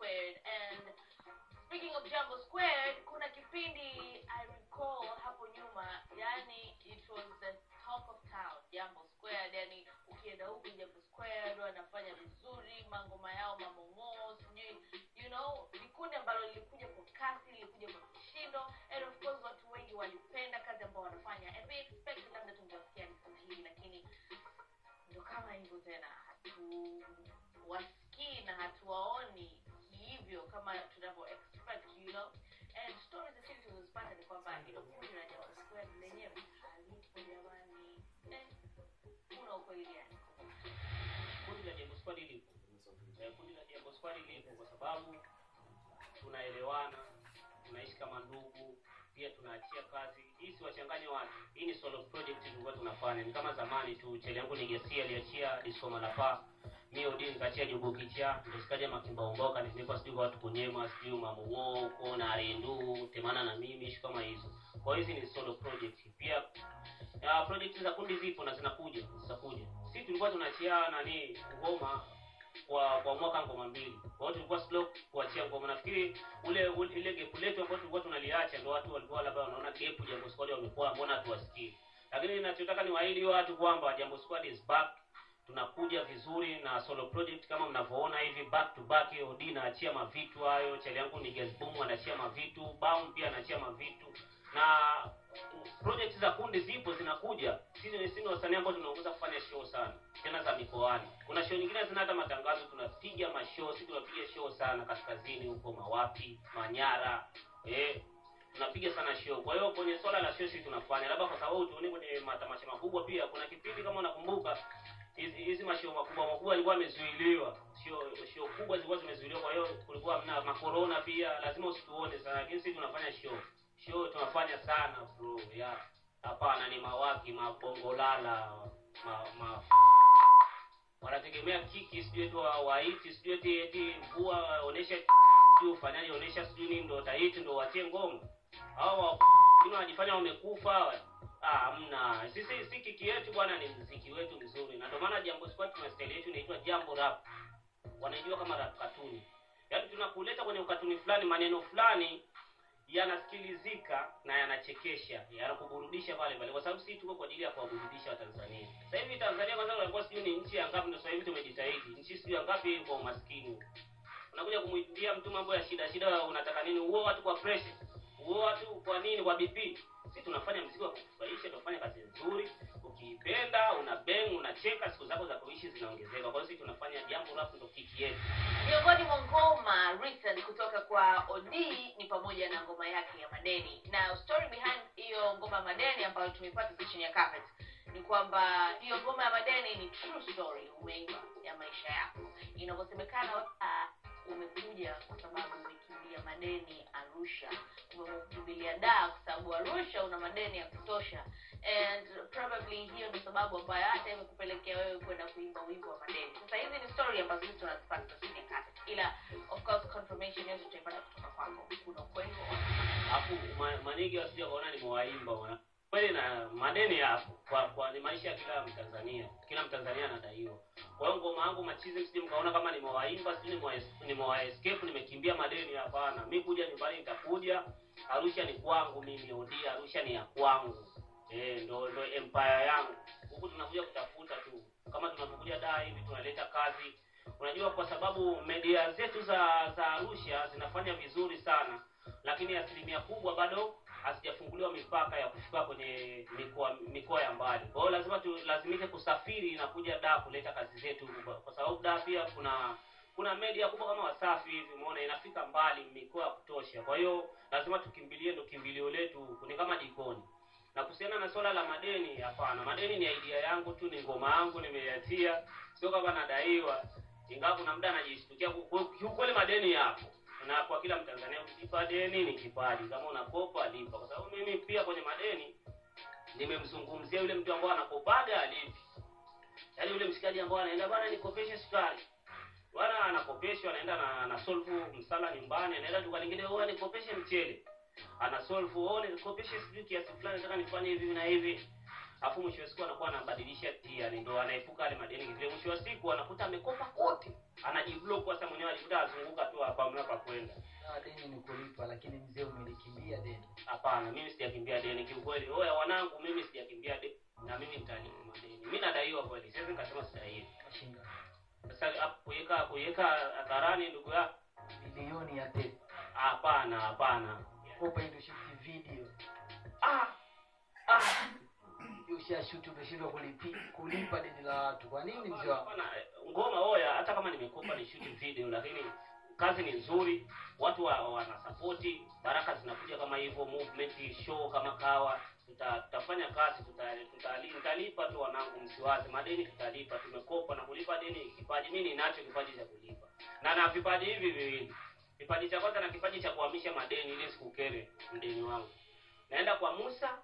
Squared. And speaking of Jambo Squared, kuna kipindi I recall hapo nyuma, yani it was the talk of town, Jambo Squared. Yani ukienda huko Jambo Squared wanafanya vizuri, mangoma yao mamongo, sijui, you know, likundi ambalo lilikuja kwa kasi, lilikuja kwa kishindo, and of course watu wengi walipenda kazi ambayo wanafanya, and we expect labda tungesikia hii, lakini ndio kama hivyo tena, hatuwasikii na hatuwaoni hivyo kama tunavyo expect, you know. And stories that seem to respond ni kwamba ilo kundi la Jambo Squared lenyewe halipo jamani. Kuna ukweli gani? Kundi la Jambo Squared lipo. Kundi la Jambo Squared lipo kwa sababu tunaelewana, tunaishi kama ndugu, pia tunaachia kazi. Hii si wachanganye watu. Hii ni solo project tulikuwa tunafanya. Ni kama zamani tu, Chele yangu Nigesia aliachia Disco Malapa. Mimi Odin nikaachia Jogo Kicha, ndio Makimba Ongoka, nilikuwa sijui watu kunyema, sijui mamongo, kuona Arendu, temana na mimi ishi kama hizo. Kwa hizi ni solo project. Pia project za kundi zipo na zitakuja. Sisi tulikuwa tunaachia ngoma kwa mwaka ngoma mbili. Kwa hiyo tulikuwa slow kuachia ngoma. Nafikiri ile gap letu ambayo tulikuwa tunaliacha ndio watu walikuwa labda wanaona gap Jambo Squad wamekuwa mbona tuwasikii. Lakini ninachotaka ni waahidi watu kwamba Jambo Squad is back. Tunakuja vizuri na solo project kama mnavyoona hivi, back to back. Odina anaachia mavitu hayo, Chele yangu ni Gazboom anaachia mavitu, Baum pia anaachia mavitu, na project za kundi zipo zinakuja. Sisi ni wasanii ambao tunaongoza kufanya show sana tena za mikoani. Kuna show nyingine zina hata matangazo, tunapiga mashow, sisi tunapiga show sana kaskazini huko Mawapi, Manyara, tunapiga sana show. Kwa hiyo kwenye swala la show sisi tunafanya, labda kwa sababu tuone kwenye matamasha makubwa pia. Kuna kipindi kama unakumbuka hizi mashow makubwa yalikuwa yamezuiliwa, show kubwa zilikuwa zimezuiliwa. Kwa hiyo kulikuwa na corona pia, lazima usituone sana, lakini sisi tunafanya show tunafanya sana bro. Hapana, ni Mawaki, Mabongolala, wanategemea kiki, sijui tu waiti, sijui eti mvua onesha, sijui ufanyaje onesha, sijui nini ndo taiti ndo watie ngoma. Hao wanajifanya wamekufa. Hamna. Sisi kiki yetu bwana ni muziki wetu mzuri. Na ndio maana Jambo Squad tuna style yetu inaitwa Jambo Rap. Wanajua kama rap cartoon. Yaani tunakuleta kwenye ukatuni fulani, maneno fulani yanasikilizika na yanachekesha, yanakuburudisha pale kwa sababu sisi tuko kwa ajili ya kuwaburudisha Watanzania. Sasa hivi Tanzania kwanza walikuwa sijui ni nchi ya ngapi, ndio sasa hivi tumejitahidi. Nchi sijui ngapi kwa umaskini. Unakuja kumwambia mtu mambo ya shida, unataka nini? Uo watu kwa pressure. Uo watu kwa nini? Kwa BP. Sisi tunafanya muziki wa kufurahisha, tunafanya kazi nzuri. Ukipenda, unabeng, unacheka, siku zako za kuishi zinaongezeka. Kwa hiyo sisi tunafanya Jambo Rap ndo kiki yetu. Miongoni mwa ngoma recent kutoka kwa Odi ni pamoja na ngoma yake ya Madeni. Na story behind hiyo ngoma Madeni ambayo tumepata chini ya carpet ni kwamba hiyo ngoma ya Madeni ni true story umeimba ya maisha yako. Inavyosemekana umekuja kwa sababu umekimbia madeni Arusha, umekimbilia Dar kwa sababu Arusha una madeni ya kutosha, and probably hiyo ndio sababu ambayo hata imekupelekea wewe kwenda kuimba wimbo wa madeni. Sasa hizi ni story ambazo sisi tunazipata chini ya carpet, ila of course confirmation yetu tutaipata kutoka kwako. Kuna kweli hapo manigi wasije kaona ni mwaimba bwana. Kweli na madeni hapo kwa ni maisha ya kila Mtanzania. Kila Mtanzania anadaiwa. Kwa hiyo ngoma yangu machizi msije mkaona kama ni mwaimba, sio ni mwa escape, nimekimbia madeni. Hapana. Mimi kuja nyumbani nitakuja. Arusha ni kwangu mimi, Odi Arusha ni ya kwangu. Ndo empire yangu. Huku tunakuja kutafuta tu. Kama tunapokuja Dar hivi tunaleta kazi. Unajua kwa sababu media zetu za Arusha zinafanya vizuri sana, lakini asilimia kubwa bado hasijafunguliwa mipaka ya kufika kwenye mikoa ya mbali. Kwa hiyo lazima tulazimike kusafiri na kuja Dar kuleta kazi zetu, kwa sababu Dar pia kuna media kubwa kama Wasafi hivi, umeona inafika mbali mikoa ya kutosha. Kwa hiyo lazima tukimbilie, ndo kimbilio letu, ni kama jikoni. Na kuhusiana na swala la madeni, hapana, madeni ni idea yangu tu, ni ngoma yangu nimeiachia, sio kama nadaiwa. Ingawa kuna muda anajishtukia kweli madeni yapo. Na kwa kila Mtanzania ukipa deni ni kipaji, kama unakopa lipa. Kwa sababu mimi pia kwenye madeni nimemzungumzia yule mtu ambaye anakopaga alipi. Yaani yule mshikaji ambaye anaenda bwana nikopeshe sukari. Bwana anakopeshwa, anaenda na solve msala nyumbani, anaenda duka lingine bwana nikopeshe mchele. Ana solve nikopeshe sijui kiasi fulani nataka nifanye hivi na hivi. Afu mwisho wa siku anakuwa anabadilisha yani ndio anaepuka yale madeni kile. Mwisho wa siku anakuta amekopa kote. Anajiblock kwa sababu mwenyewe alikuta azunguka tu hapa hapa kwenda. Na deni ni kulipa, lakini mzee umelikimbia deni. Hapana, mimi sijakimbia deni kiukweli. Oya wanangu, mimi sijakimbia deni na mimi nitalipa madeni. Mimi nadaiwa kweli. Sasa nikasema sidaiwi. Kashinga. Sasa kuweka hadharani ndugu yako Milioni ya tape. Hapana. Kopa ndio shoot video. Ushashoot umeshindwa kulipa deni la watu. Kwa nini mzee? Hapana, ngoma oya, hata kama nimekopa ni shoot video, lakini kazi ni nzuri, watu wana support, baraka zinakuja kama hivyo, movement show kama kawa, tutafanya kazi, tutalipa tu wanangu, msiwaze madeni, tutalipa. Tumekopa na kulipa deni kipaji. Mimi ninacho kipaji cha kulipa, na vipaji hivi viwili. Kipaji cha kwanza na kipaji cha kuhamisha madeni ili sikukere mdeni wangu. Naenda kwa Musa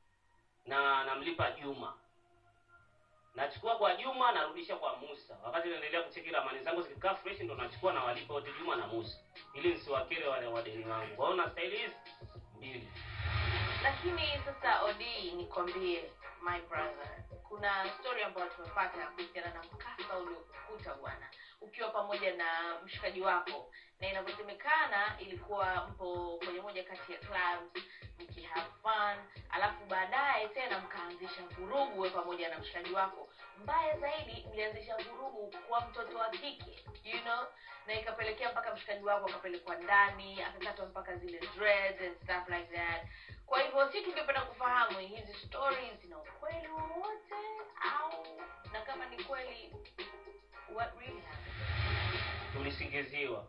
na namlipa Juma. Nachukua kwa Juma narudisha kwa Musa. Wakati naendelea kucheki ramani zangu zikikaa fresh ndo nachukua na walipa wote Juma na Musa. Ili nisiwakere wale wadeni wangu. Kwa hiyo na style hizi mbili. Lakini sasa Odi, nikwambie my brother, kuna story ambayo tumepata kuhusiana na mkasa uliokukuta bwana ukiwa pamoja na mshikaji wako, na inavyosemekana ilikuwa mpo kwenye moja kati ya clubs mkihave fun, alafu baadaye tena mkaanzisha vurugu wewe pamoja na mshikaji wako. Mbaya zaidi mlianzisha vurugu kwa mtoto wa kike, you know, na ikapelekea mpaka mshikaji wako akapelekwa ndani, akakatwa mpaka zile dreads and stuff like that. Kwa hivyo sisi tungependa kufahamu hizi stories zina ukweli wowote, au na kama ni kweli what really happened? Tulisingiziwa.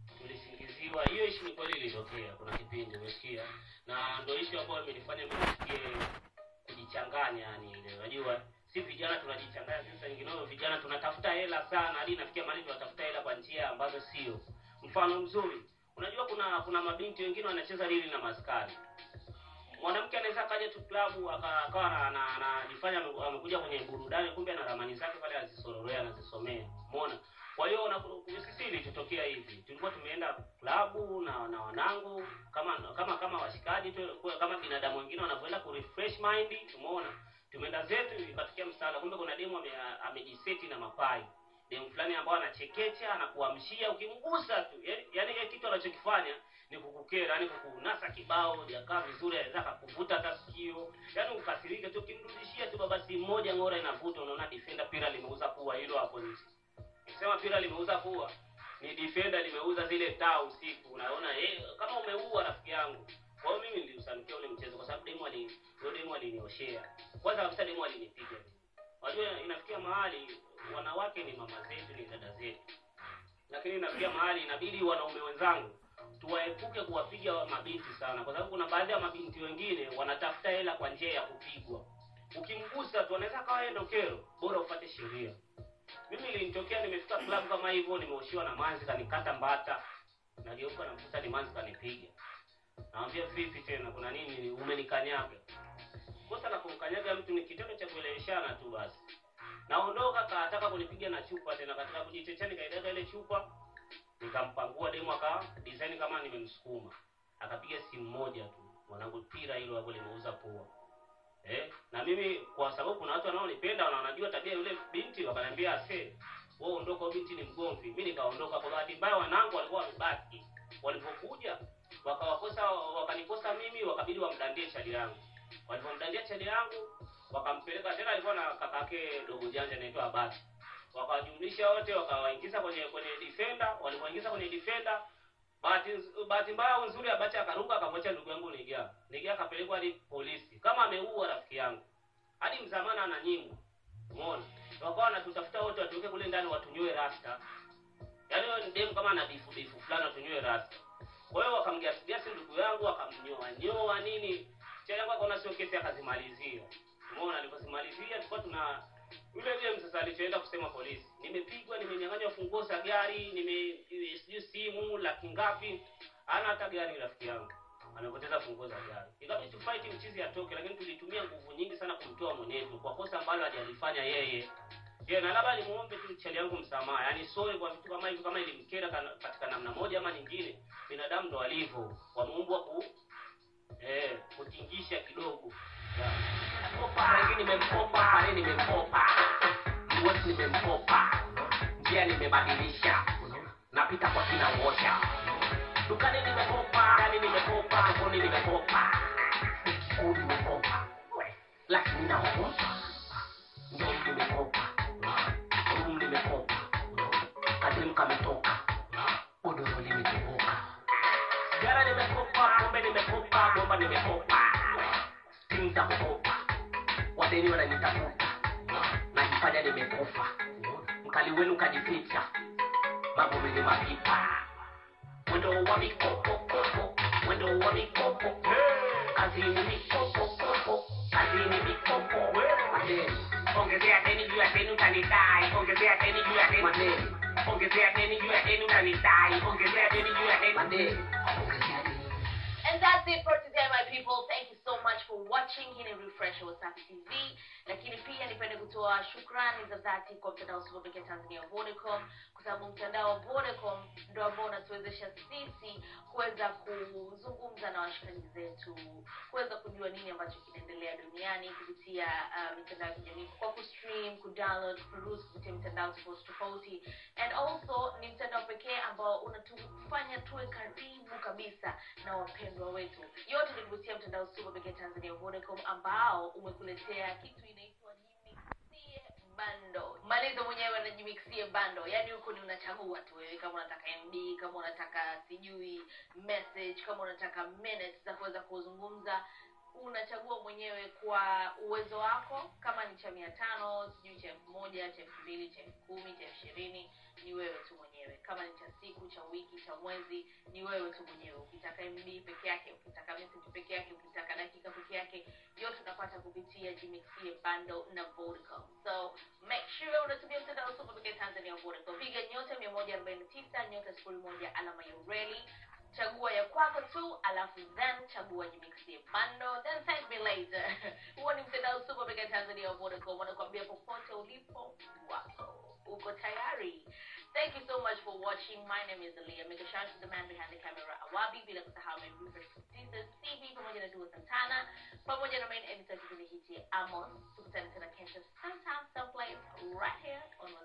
Hiyo issue ni kweli ilitokea. Kuna kipindi umesikia, na ndio issue ambayo imenifanya mimi nisikie kujichanganya yani ile. Unajua si vijana tunajichanganya sasa, nyingine vijana tunatafuta hela sana hadi nafikia mahali tunatafuta hela kwa njia ambazo sio. Mfano mzuri, unajua kuna mabinti wengine wanacheza lili na maskari. Mwanamke anaweza kaja tu klabu akawa anajifanya amekuja kwenye burudani, kumbe ana ramani zake pale azisororea anazisomea. Umeona? Kwa hiyo sisi ilitokea hivi. Tulikuwa tumeenda klabu na wanangu kama washikaji tu, kama binadamu wengine wanavyoenda ku refresh mind. Umeona? Tumeenda zetu ikatokea msala, kumbe kuna demo amejiseti na mapai. Demo fulani ambao anachekecha, anakuamshia ukimgusa tu. Yaani ile kitu anachokifanya ni kukukera, yani kukunasa kibao, jakaa vizuri, anaweza kukuvuta hata sikio. Yaani ukasirike tu, ukimrudishia tu basi mmoja ngora inavuta, unaona defender pira limeuza pua hilo hapo nje. Sema pira limeuza pua, ni defender limeuza zile taa usiku. Unaona kama umeua rafiki yangu. Kwa hiyo mimi niliusanikia ule mchezo kwa sababu demo alinioshea. Kwanza kabisa demo alinipiga. Unajua inafikia mahali wanawake ni mama zetu, ni dada zetu. Lakini inafikia mahali inabidi wanaume wenzangu tuwaepuke kuwapiga mabinti sana, kwa sababu kuna baadhi ya mabinti wengine wanatafuta hela kwa njia ya kupigwa. Ukimgusa tu anaweza kawa yeye ndokero, bora ufuate sheria. Mimi ilinitokea nimefika club kama hivyo, nimeoshiwa na manzi kanikata mbata. Nageuka na mkuta ni manzi kanipiga. Naambia vipi tena, kuna nini, umenikanyaga? Kosa la kumkanyaga mtu ni kitendo cha kueleweshana tu basi. Naondoka kaataka kunipiga na chupa tena, katika kujitetea nikaidaga ile chupa. Nikampangua demo aka design kama nimemsukuma. Akapiga simu moja tu. Mwanangu pira hilo hapo limeuza pua. Na mimi kwa sababu kuna watu wanaonipenda na wanajua tabia yule binti, wakaniambia wewe ondoka, binti ni mgomvi. Mimi nikaondoka. Kwa bahati mbaya wanangu walikuwa wamebaki. Walipokuja wakanikosa mimi, wakabidi wamdandie chali yangu. Walipomdandia chali yangu wakampeleka tena, alikuwa na kakake dogo janja anaitwa Abati. Wakajumlisha wote wakawaingiza kwenye defender. Walipoingiza kwenye defender, bahati mbaya nzuri Abati akaruka akamwacha ndugu yangu Nigia akapelekwa hadi polisi kama ameua rafiki yangu. Hadi mzamana ananyimwa. Umeona? Wakawa wanatutafuta wote watuweke kule ndani watunyoe rasta. Yaani wao ni demu kama ana bifu fulani watunyoe rasta. Kwa hiyo wakamgasiasi ndugu yangu, akamnyoa nini. Cha yangu akaona sio kesi akazimalizia. Umeona? Alipozimalizia tulikuwa tuna yule sasa alichoenda kusema polisi, nimepigwa, nimenyang'anywa funguo za gari, sijui simu laki ngapi, hana hata gari rafiki yangu. Amepoteza funguo za gari. Ikabidi tufight mchizi atoke, lakini tulitumia nguvu nyingi sana kumtoa mwenetu kwa kosa ambalo hajalifanya yeye. Na labda nimuombe tu chali yangu msamaha. Yaani sorry kwa vitu kama hivyo, kama ilimkera katika namna moja ama nyingine. Binadamu ndo alivyo. Wameumbwa kutingisha kidogo. Lakini nimemkopa, pale nimemkopa, wote nimemkopa, njia nimebadilisha, napita kwa kina wocha, dukani nimekopa, gani nimekopa, sokoni nimekopa, kodi nimekopa, lakini naogopa, ndio nimekopa, room nimekopa, kadem kametoka, odoro limetoboka, sigara nimekopa, pombe nimekopa, bomba nimekopa, timu za kukopa, wadeni wananitafuta, najifanya nimekufa, mkali wenu kajificha, mambo mwenye mapipa, mwendo wa mikopo kopo, mwendo wa mikopo, kazi ni mikopo kopo, kazi ni mikopo, madeni, ongezea deni juu ya deni utanidai, ongezea deni juu ya deni, madeni, ongezea deni juu ya deni utanidai, ongezea deni juu ya deni, madeni, ongezea deni. And that's it for today, my people. Thank you so much for watching. Hii ni Refresh Wasafi TV. Lakini pia nipende kutoa shukrani za dhati kwa mtandao wa Super Pekee Tanzania Vodacom, kwa sababu mtandao wa Vodacom ndio ambao unatuwezesha sisi kuweza kuzungumza na washikaji zetu, kuweza kujua nini ambacho kinaendelea duniani kupitia mitandao ya kijamii, kwa kustream, kudownload, kuperuse kupitia mitandao tofauti. And also ni mtandao pekee ambao unatufanya tuwe karibu kabisa na wapendwa wetu. Yote ni kupitia mtandao Super Pekee Tanzania Vodacom ambao umekuletea kitu inaitwa Jimixie Bando. Maliza mwenyewe na Jimixie Bando. Yaani huko ni unachagua tu wewe kama unataka MB, kama unataka sijui message, kama unataka minutes za kuweza kuzungumza. Unachagua mwenyewe kwa uwezo wako, kama ni cha 500, sijui cha 1000, cha 2000, cha 10,000, cha 20, ni wewe tu mwenyewe. Kama ni cha siku, cha wiki, cha mwezi, ni wewe tu mwenyewe. Ukitaka MB peke yake, ukitaka message peke yake, ukitaka dakika peke yake, yote unapata kupitia Jimixie Bando na Vodacom. So make sure unatumia mtandao wa Super Pekee Tanzania Vodacom. Piga nyota 149 nyota 01 alama ya reli. Chagua ya kwako tu, alafu then chagua Jimixie Bando, then thank me later. Huo ni mtandao Super Pekee Tanzania Vodacom. Wanakuambia popote ulipo wako uko tayari. Thank you so much for watching. My name is Aaliyah. Make a shout out to the man behind the camera, Awabi, bila kusahau my producers TV pamoja na Dua Santana, pamoja na main editor kipindi hiki Amos. Tukutane tena kesho sometime, someplace, right here on